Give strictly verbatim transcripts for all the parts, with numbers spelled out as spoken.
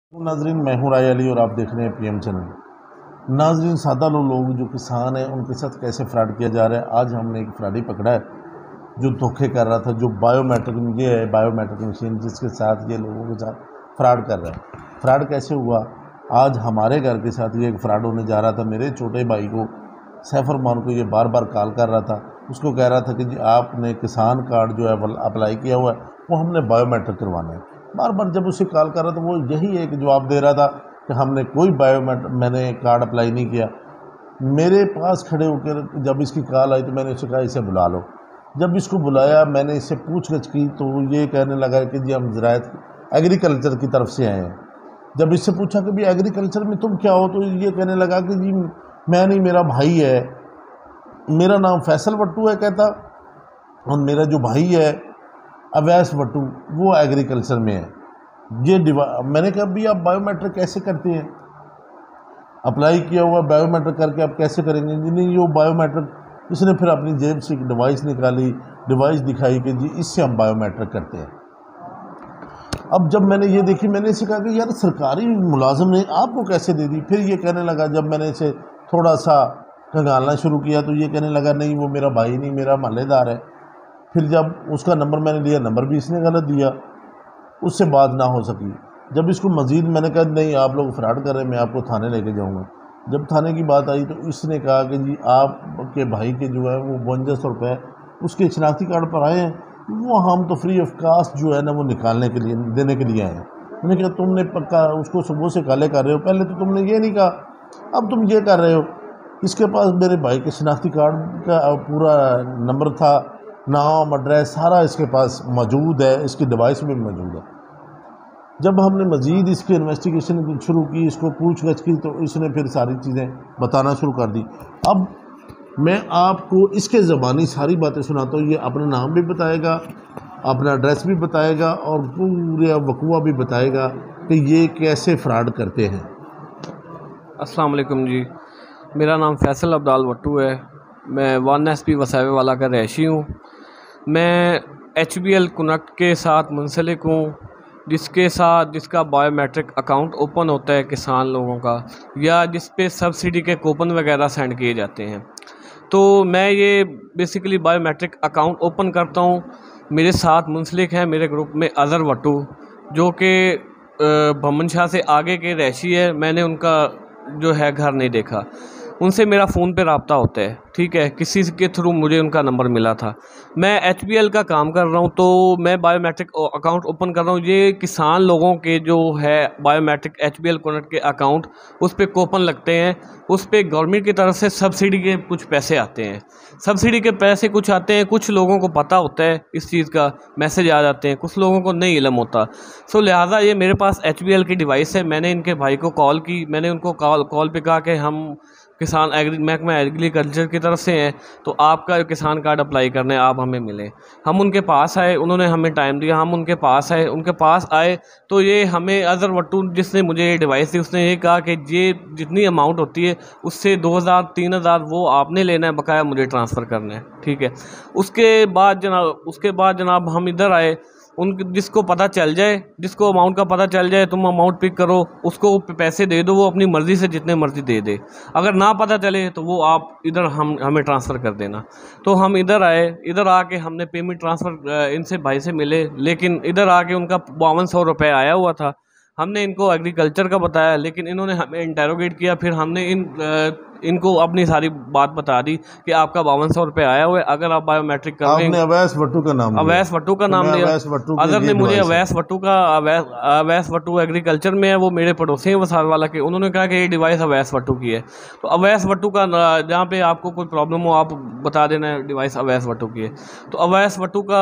नाजरीन, मैं हूं राय अली और आप देख रहे हैं पीएम चैनल। नाजरीन, सादा लो लोग जो किसान हैं उनके साथ कैसे फ्रॉड किया जा रहा है। आज हमने एक फ्रॉडी पकड़ा है जो धोखे कर रहा था, जो बायोमेट्रिक ये है बायोमेट्रिक मशीन जिसके साथ ये लोगों के साथ फ्रॉड कर रहा है। फ्रॉड कैसे हुआ? आज हमारे घर के साथ ये एक फ्रॉड होने जा रहा था। मेरे छोटे भाई को सैफरमान को ये बार बार कॉल कर रहा था, उसको कह रहा था कि जी आपने किसान कार्ड जो है अप्लाई किया हुआ है वो हमने बायोमेट्रिक करवाना है। बार बार जब उसे कॉल कर रहा था वो यही एक जवाब दे रहा था कि हमने कोई बायोमेट्रिक मैंने कार्ड अप्लाई नहीं किया। मेरे पास खड़े होकर जब इसकी कॉल आई तो मैंने उसे कहा इसे बुला लो। जब इसको बुलाया मैंने इससे पूछगछ की तो ये कहने लगा कि जी हम ज़राअत एग्रीकल्चर की तरफ से आए हैं। जब इससे पूछा कि भाई एग्रीकल्चर में तुम क्या हो तो ये कहने लगा कि जी मैं नहीं, मेरा भाई है, मेरा नाम फैसल वट्टू है कहता, और मेरा जो भाई है अवैस वट्टू वो एग्रीकल्चर में है। ये डिवा मैंने कहा भी आप बायोमेट्रिक कैसे करते हैं? अप्लाई किया हुआ बायोमेट्रिक करके आप कैसे करेंगे? जी नहीं, ये बायोमेट्रिक। इसने फिर अपनी जेब से एक डिवाइस निकाली, डिवाइस दिखाई कि जी इससे हम बायोमेट्रिक करते हैं। अब जब मैंने ये देखी मैंने इसे कहा कि यार सरकारी मुलाजिम ने आपको कैसे दे दी? फिर ये कहने लगा, जब मैंने इसे थोड़ा सा खंगालना शुरू किया तो ये कहने लगा नहीं वो मेरा भाई नहीं, मेरा महल्लेदार है। फिर जब उसका नंबर मैंने लिया, नंबर भी इसने गलत दिया, उससे बात ना हो सकी। जब इसको मज़ीद मैंने कहा नहीं आप लोग फ्रॉड कर रहे हैं, मैं आपको थाने लेके जाऊंगा। जब थाने की बात आई तो इसने कहा कि जी आपके भाई के जो है वो बवंजा सौ रुपये उसके शनाख्ती कार्ड पर आए हैं, वो हम तो फ्री ऑफ कास्ट जो है ना वो निकालने के लिए देने के लिए आए हैं। मैंने कहा तुमने पक्का उसको सुबह से काले कर रहे हो, पहले तो तुमने ये नहीं कहा, अब तुम ये कर रहे हो। इसके पास मेरे भाई के शनाख्ती कार्ड का पूरा नंबर था, नाम एड्रेस सारा इसके पास मौजूद है, इसकी डिवाइस में मौजूद है। जब हमने मज़ीद इसकी इन्वेस्टिगेशन शुरू की, इसको पूछगछ की, तो इसने फिर सारी चीज़ें बताना शुरू कर दी। अब मैं आपको इसके ज़बानी सारी बातें सुनाता हूँ। ये अपना नाम भी बताएगा, अपना एड्रेस भी बताएगा और पूरे वकूआ भी बताएगा कि ये कैसे फ्रॉड करते हैं। अस्सलाम वालेकुम जी, मेरा नाम फैसल अब्दाल वट्टू है। मैं वन एस पी वसावे वाला का रहायशी हूँ। मैं एच बी एल कनेक्ट के साथ मुंसलिक हूँ, जिसके साथ जिसका बायोमेट्रिक अकाउंट ओपन होता है किसान लोगों का, या जिस पे सब्सिडी के कूपन वगैरह सेंड किए जाते हैं। तो मैं ये बेसिकली बायोमेट्रिक अकाउंट ओपन करता हूँ। मेरे साथ मुंसलिक हैं मेरे ग्रुप में अज़हर वट्टू, जो कि बमन शाह से आगे के रहायशी है। मैंने उनका जो है घर नहीं देखा, उनसे मेरा फ़ोन पे रब्ता होता है, ठीक है, किसी के थ्रू मुझे उनका नंबर मिला था। मैं एच बी एल का काम कर रहा हूँ, तो मैं बायोमेट्रिक अकाउंट ओपन कर रहा हूँ। ये किसान लोगों के जो है biometric H B L connect के अकाउंट, उस पर कूपन लगते हैं, उस पर गवर्नमेंट की तरफ से सब्सिडी के कुछ पैसे आते हैं। सब्सिडी के पैसे कुछ आते हैं, कुछ लोगों को पता होता है इस चीज़ का, मैसेज आ जाते हैं, कुछ लोगों को नहीं इल्म होता। सो लिहाजा ये मेरे पास एच बी एल की डिवाइस है। मैंने इनके भाई को कॉल की, मैंने उनको कॉल कॉल पे कहा कि हम किसान एग्री महकमा एग्रीकल्चर की तरफ से हैं, तो आपका किसान कार्ड अप्लाई करने आप हमें मिले। हम उनके पास आए, उन्होंने हमें टाइम दिया, हम उनके पास आए। उनके पास आए तो ये हमें अज़हर वट्टू जिसने मुझे ये डिवाइस दी, उसने ये कहा कि ये जितनी अमाउंट होती है उससे दो हज़ार तीन हज़ार वो आपने लेना है, बकाया मुझे ट्रांसफ़र करना है, ठीक है। उसके बाद जनाब उसके बाद जनाब हम इधर आए। उन जिसको पता चल जाए, जिसको अमाउंट का पता चल जाए, तुम अमाउंट पिक करो, उसको पैसे दे दो, वो अपनी मर्ज़ी से जितने मर्ज़ी दे दे। अगर ना पता चले तो वो आप इधर हम हमें ट्रांसफ़र कर देना। तो हम इधर आए, इधर आके हमने पेमेंट ट्रांसफ़र इनसे भाई से मिले, लेकिन इधर आके उनका बावन सौ रुपये आया हुआ था। हमने इनको एग्रीकल्चर का बताया, लेकिन इन्होंने हमें इंटेरोगेट किया। फिर हमने इन इनको अपनी सारी बात बता दी कि आपका बावन सौ रुपये आया हुआ है, अगर आप बायोमेट्रिक कर आपने अवैस वट्टू का नाम अवैस वट्टू का नाम लिया। अज़हर ने मुझे अवैस वट्टू का अवैस अवैस वट्टू एग्रीकल्चर में है, वो मेरे पड़ोसी हैं वसावे वाला के, उन्होंने कहा कि ये डिवाइस अवैस वट्टू की है। तो अवैस वट्टू का जहाँ पे आपको कोई प्रॉब्लम हो आप बता देना डिवाइस अवैस वट्टू की है। तो अवैस वट्टू का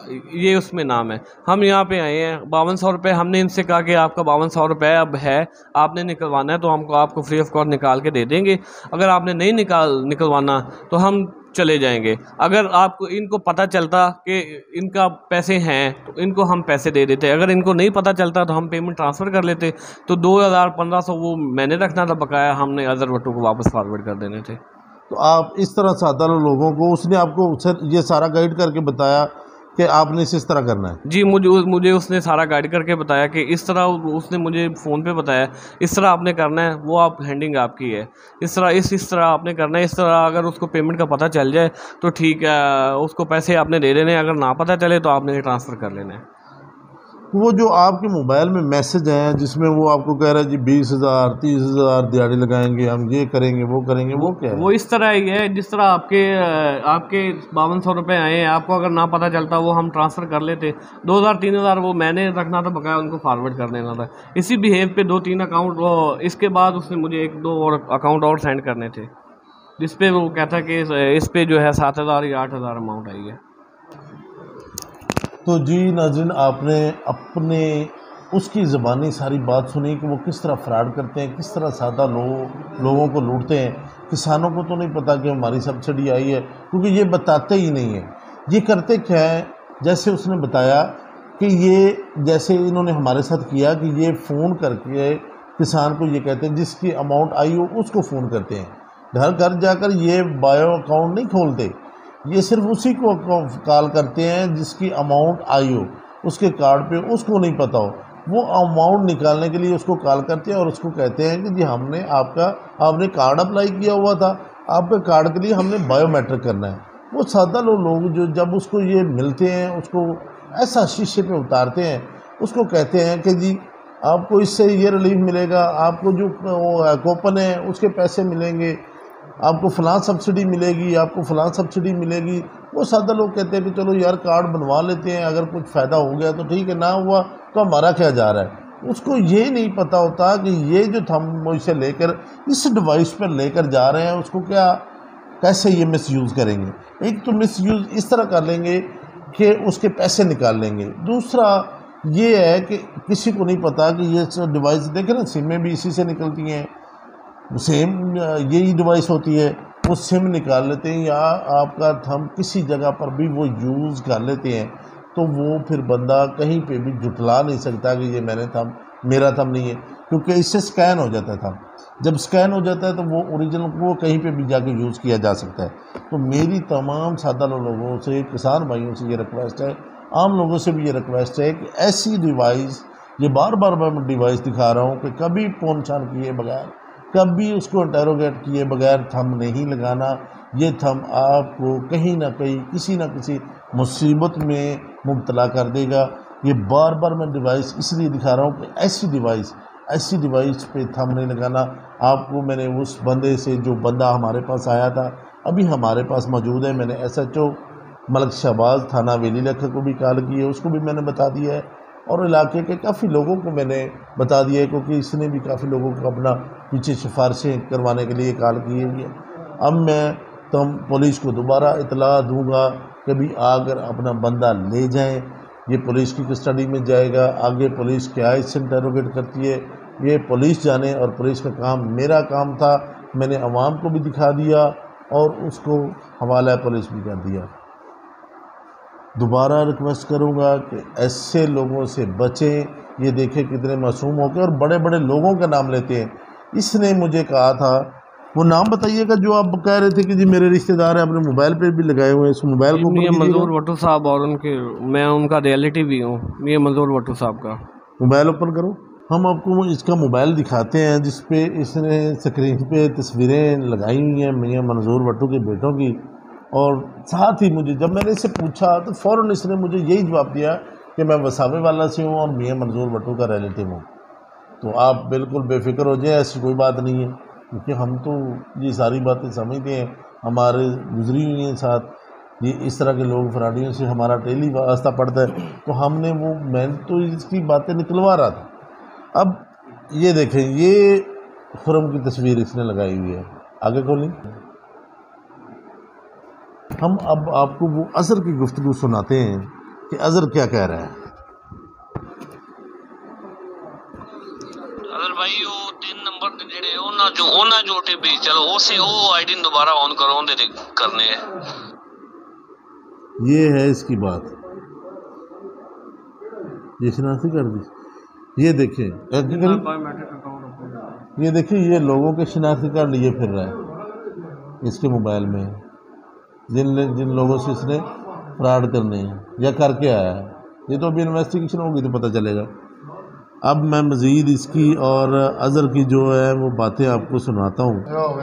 ये उसमें नाम है। हम यहाँ पे आए हैं, बावन सौ रुपये हमने इनसे कहा कि आपका बावन सौ रुपये अब है, आपने निकलवाना है तो हमको आपको फ्री ऑफ कॉस्ट निकाल के दे देंगे। अगर आपने नहीं निकाल निकलवाना तो हम चले जाएंगे। अगर आपको इनको पता चलता कि इनका पैसे हैं तो इनको हम पैसे दे देते, अगर इनको नहीं पता चलता तो हम पेमेंट ट्रांसफ़र कर लेते। तो दो हज़ार पंद्रह सौ वो मैंने रखना था, बकाया हमने अज़हर वट्टू को वापस फॉरवर्ड कर देने थे। तो आप इस तरह सादा लोगों को उसने आपको ये सारा गाइड करके बताया कि आपने इस इस तरह करना है? जी, मुझे मुझे उसने सारा गाइड करके बताया कि इस तरह, उसने मुझे फ़ोन पे बताया इस तरह आपने करना है, वो आप हैंडिंग आपकी है, इस तरह इस इस तरह आपने करना है, इस तरह अगर उसको पेमेंट का पता चल जाए तो ठीक है, उसको पैसे आपने दे देने हैं, अगर ना पता चले तो आपने ट्रांसफ़र कर लेना है। वो जो आपके मोबाइल में मैसेज हैं जिसमें वो आपको कह रहा है जी बीस हज़ार तीस हज़ार दिहाड़ी लगाएंगे, हम ये करेंगे वो करेंगे, वो क्या है? वो इस तरह ही है जिस तरह आपके अ, आपके बावन सौ रुपये आए हैं, आपको अगर ना पता चलता वो हम ट्रांसफ़र कर लेते, दो हज़ार तीन हज़ार वो मैंने रखना था, बकाया उनको फॉरवर्ड कर देना था। इसी बिहेव पे दो तीन अकाउंट, वो इसके बाद उसने मुझे एक दो और अकाउंट और सेंड करने थे, जिस पे वो कहता है कि इस इस पे जो है सात हज़ार या आठ हज़ार अमाउंट आई है। तो जी नाज़रीन, आपने अपने उसकी ज़बानी सारी बात सुनी कि वो किस तरह फ्रॉड करते हैं, किस तरह सादा लोग लोगों को लूटते हैं। किसानों को तो नहीं पता कि हमारी सब्सिडी आई है, क्योंकि ये बताते ही नहीं हैं। ये करते क्या है, जैसे उसने बताया कि ये जैसे इन्होंने हमारे साथ किया कि ये फ़ोन करके किसान को ये कहते हैं जिसकी अमाउंट आई हो उसको फ़ोन करते हैं, घर घर जाकर ये बायो अकाउंट नहीं खोलते, ये सिर्फ उसी को कॉल करते हैं जिसकी अमाउंट आई हो, उसके कार्ड पे उसको नहीं पता हो, वो अमाउंट निकालने के लिए उसको कॉल करते हैं और उसको कहते हैं कि जी हमने आपका आपने कार्ड अप्लाई किया हुआ था, आपके कार्ड के लिए हमने बायोमेट्रिक करना है। वो सादा लोग जो जब उसको ये मिलते हैं, उसको ऐसा शीशे पे उतारते हैं, उसको कहते हैं कि जी आपको इससे ये रिलीफ मिलेगा, आपको जो कूपन है उसके पैसे मिलेंगे, आपको फ़लाँ सब्सिडी मिलेगी, आपको फ़लाँ सब्सिडी मिलेगी। वो सादा लोग कहते हैं कि चलो यार कार्ड बनवा लेते हैं, अगर कुछ फ़ायदा हो गया तो ठीक है, ना हुआ तो हमारा क्या जा रहा है। उसको ये नहीं पता होता कि ये जो हम इसे लेकर इस डिवाइस पर लेकर जा रहे हैं, उसको क्या कैसे ये मिसयूज़ करेंगे। एक तो मिसयूज़ इस तरह कर लेंगे कि उसके पैसे निकाल लेंगे, दूसरा ये है कि किसी को नहीं पता कि ये डिवाइस देखें ना, सिमें भी इसी से निकलती हैं, सेम यही डिवाइस होती है, वो सिम निकाल लेते हैं या आपका थंब किसी जगह पर भी वो यूज़ कर लेते हैं, तो वो फिर बंदा कहीं पे भी जुटला नहीं सकता कि ये मैंने थंब मेरा थंब नहीं है, क्योंकि इससे स्कैन हो जाता है थंब। जब स्कैन हो जाता है तो वो ओरिजिनल को कहीं पे भी जाके यूज़ किया जा सकता है। तो मेरी तमाम सादा लोगों से, किसान भाइयों से ये रिक्वेस्ट है, आम लोगों से भी ये रिक्वेस्ट है कि ऐसी डिवाइस, ये बार बार मैं डिवाइस दिखा रहा हूँ कि कभी फ़ोन छान किए बगैर, कभी उसको इंटरोगेट किए बगैर थंब नहीं लगाना। ये थंब आपको कहीं ना कहीं किसी ना किसी मुसीबत में मुब्तला कर देगा। ये बार बार मैं डिवाइस इसलिए दिखा रहा हूँ कि ऐसी डिवाइस ऐसी डिवाइस पे थंब नहीं लगाना। आपको मैंने उस बंदे से, जो बंदा हमारे पास आया था, अभी हमारे पास मौजूद है, मैंने S H O Malak Shahbaz थाना वेली लखा को भी कॉल की है, उसको भी मैंने बता दिया है, और इलाके के काफ़ी लोगों को मैंने बता दिया है, क्योंकि इसने भी काफ़ी लोगों को अपना पीछे सिफारिशें करवाने के लिए कॉल की है। अब मैं तुम पुलिस को दोबारा इतला दूंगा कि भी आकर अपना बंदा ले जाएं, ये पुलिस की कस्टडी में जाएगा। आगे पुलिस क्या इससे इंटरोगेट करती है ये पुलिस जाने, और पुलिस का काम, मेरा काम था, मैंने अवाम को भी दिखा दिया और उसको हवाला पुलिस भी कर दिया। दोबारा रिक्वेस्ट करूंगा कि ऐसे लोगों से बचें। ये देखें कितने मासूम होकर और बड़े बड़े लोगों का नाम लेते हैं। इसने मुझे कहा था, वो नाम बताइएगा जो आप कह रहे थे कि जी मेरे रिश्तेदार हैं, अपने मोबाइल पे भी लगाए हुए हैं, इस मोबाइल को ये मंजूर वट्टू साहब, और उनके मैं उनका रियलिटी भी हूँ, ये मंजूर वट्टू साहब का मोबाइल ओपन करो। हम आपको इसका मोबाइल दिखाते हैं जिस पे इसने स्क्रीन पे तस्वीरें लगाई हुई हैं मियां मंजूर वट्टू के बेटों की। और साथ ही मुझे, जब मैंने इससे पूछा तो फ़ौरन इसने मुझे यही जवाब दिया कि मैं वसावे वाला से हूँ और मियां मंजूर वट्टू का रिलेटिव हूँ। तो आप बिल्कुल बेफिक्र हो जाए, ऐसी कोई बात नहीं है, क्योंकि हम तो ये सारी बातें समझते हैं, हमारे गुजरी हुई हैं साथ। ये इस तरह के लोग फ्राडियों से हमारा डेली वास्ता पड़ता है, तो हमने वो, मैं तो इसकी बातें निकलवा रहा था। अब ये देखें, ये खुरम की तस्वीर इसने लगाई हुई है, आगे खोलें। हम अब आपको वो अज़हर की गुफ्तगू सुनाते हैं कि अज़हर क्या कह रहा है। अज़हर भाई, वो तीन नंबर ते जेड़े ओना जो ओना जो ओटीपी चलो उसे वो आईडी दोबारा ऑन करो, उनदे ते करने है। ये है इसकी बात, ये शनाख्ती कर दी। ये देखें, ये देखिए, ये लोगों के शनाख्ती कार्ड लिए फिर रहा है इसके मोबाइल में, जिन जिन लोगों से इसने फ्रॉड करने या करके आया है, ये तो अभी इन्वेस्टिगेशन होगी तो पता चलेगा। अब मैं मज़ीद इसकी और अज़हर की जो है वो बातें आपको सुनाता हूँ।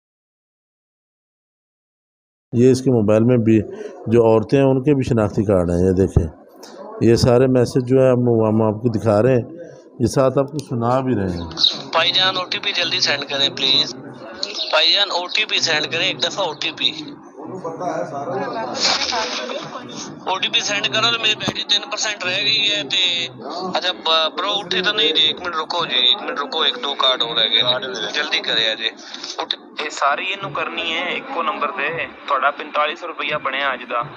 ये इसके मोबाइल में भी जो औरतें हैं उनके भी शनाख्ती कार्ड हैं, ये देखें, ये सारे मैसेज जो है हम हम आपको दिखा रहे हैं, ये साथ आपको सुना भी रहे हैं। भाईजान ओटीपी जल्दी सेंड करें प्लीज। भाईजान ओटीपी सेंड करें एक दफा ओटीपी ओटीपी सेंड करो तो मेरी बैटरी तीन परसेंट रह गई है ते अच्छा ब्रो उठे तो नहीं जी, एक मिनट रुको जी, एक मिनट रुको, एक दो कार्ड हो रह गए, जल्दी करे अजे ये सारी इनू करनी है इको नंबर ते थोड़ा पैंतालीस रुपया बनया अज दा।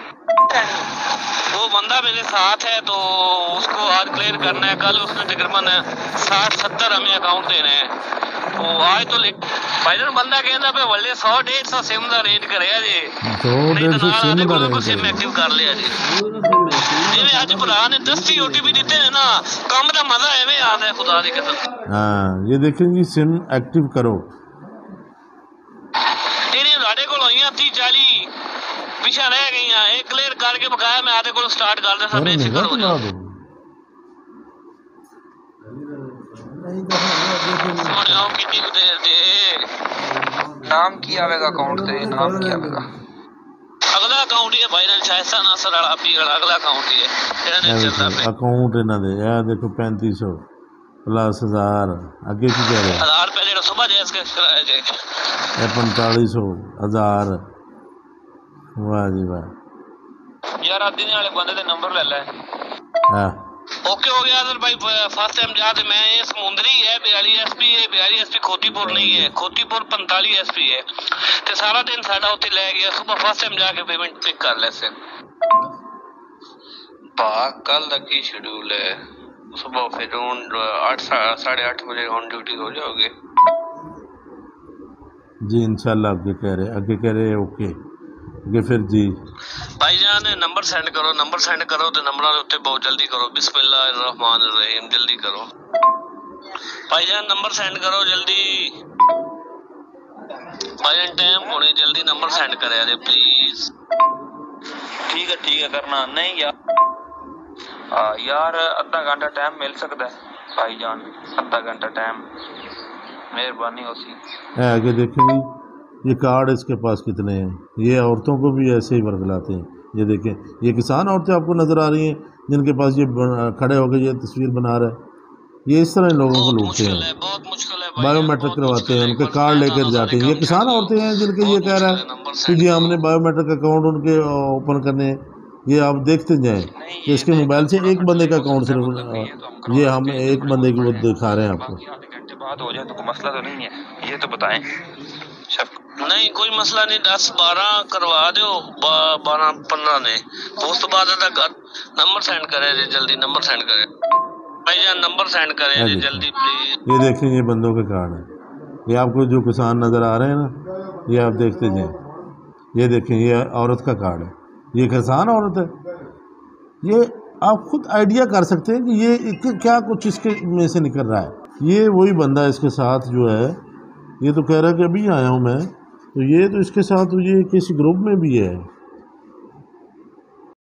वो बंदा मेरे साथ है तो उसको आज क्लियर करना है, कल उसने तकरीबन साठ सत्तर हमें अकाउंट देने हैं तो आज तो भाईजान बंदा कहता पे वल्ले सौ डेढ़ सौ सिम का रेट करे जी, नहीं तो नाल आदे सिम एक्टिव कर लिया जी। जिवें अज भरा ने दस ओटीपी दिते ने ना, काम दा मजा एवें आता है खुदा दी कसम। हाँ ये देखें जी, सिम एक्टिव करो, तेरी साडे कोल होईयां तीस चालीस पिछा रह गई, एक क्लियर करके बकाया मैं आधे को स्टार्ट कर दे, सब बेफिक्र हो जाओ। कितनी देर दे नाम की आवेगा अकाउंट ते, नाम की आवेगा अगला अकाउंट ही है भाई ना, शायद नासर वाला पी वाला अगला अकाउंट ही है, तेरा नहीं चलता पे अकाउंट इन्हां दे ए देखो पैंतीस सौ प्लस हजार अगे की कह रहे हजार रुपए जेड़ा सुबह जैस के कराया जे ए पैंतालीस सौ हजार, वाह जी वाह यार आदि वाले बंदे दे नंबर ले ले। हां ओके हो गया सर भाई, फर्स्ट टाइम जा मैं ये समुंदरी है बयालीस एसपी है, बयालीस एसपी खोतीपुर नहीं है, खोतीपुर पैंतालीस एसपी है ते सारा दिन साडा उत्ते ले गया, सुबह फर्स्ट टाइम जाके पेमेंट पिक कर ले से बा कल तक की शेड्यूल है, सुबह फिर आठ साढ़े आठ बजे ऑन ड्यूटी हो जाओगे जी इंशाल्लाह। आगे कह रहे आगे कह रहे ओके आगे फिर जी भाईजान नंबर सेंड करो, नंबर सेंड करो तो नंबर के उत्ते बहुत जल्दी करो, बिस्मिल्लाहिर्रहमानिर्रहीम जल्दी करो भाईजान, नंबर सेंड करो जल्दी भाईजान, टाइम होने जल्दी नंबर सेंड करे दे प्लीज। ठीक है ठीक है करना नहीं यार, आ, यार अद्धा घंटा टाइम मिल सकता है भाईजान, अद्धा घंटा टाइम मेहरबानी होती। आगे देखेंगे ये कार्ड इसके पास कितने हैं, ये औरतों को भी ऐसे ही वर्गलाते हैं, ये देखें ये किसान औरतें आपको नज़र आ रही हैं जिनके पास ये खड़े होकर ये तस्वीर बना रहे हैं, ये इस तरह लोगों को लूटते हैं, बायोमेट्रिक करवाते हैं, उनके कार्ड लेकर जाते हैं। ये किसान औरतें हैं जिनके ये कह रहा है कि जी हमने बायोमेट्रिक अकाउंट उनके ओपन करने, ये आप देखते जाएं कि इसके मोबाइल से एक बंदे का अकाउंट सिर्फ ये हम एक बंदे की वो दिखा रहे हैं आपको। बात हो जाए तो कोई मसला तो नहीं है, ये तो बताएं। नहीं कोई मसला नहीं, दस बारह करवा दो, बारह पंद्रह ने उस तो बाद नंबर सेंड करे जी जल्दी, नंबर सेंड करे भाईजान, नंबर सेंड करे जी जल्दी प्लीज। ये देखें ये बंदों के कार्ड है, ये आपको जो किसान नज़र आ रहे हैं ना, ये आप देखते जाएं, ये देखें ये औरत का कार्ड है, ये किसान औरत है, ये आप खुद आइडिया कर सकते हैं कि ये क्या कुछ इसके में से निकल रहा है। ये वही बंदा इसके साथ जो है, ये तो कह रहा है कि अभी आया हूँ मैं, तो ये तो इसके साथ ये किसी ग्रुप में भी है।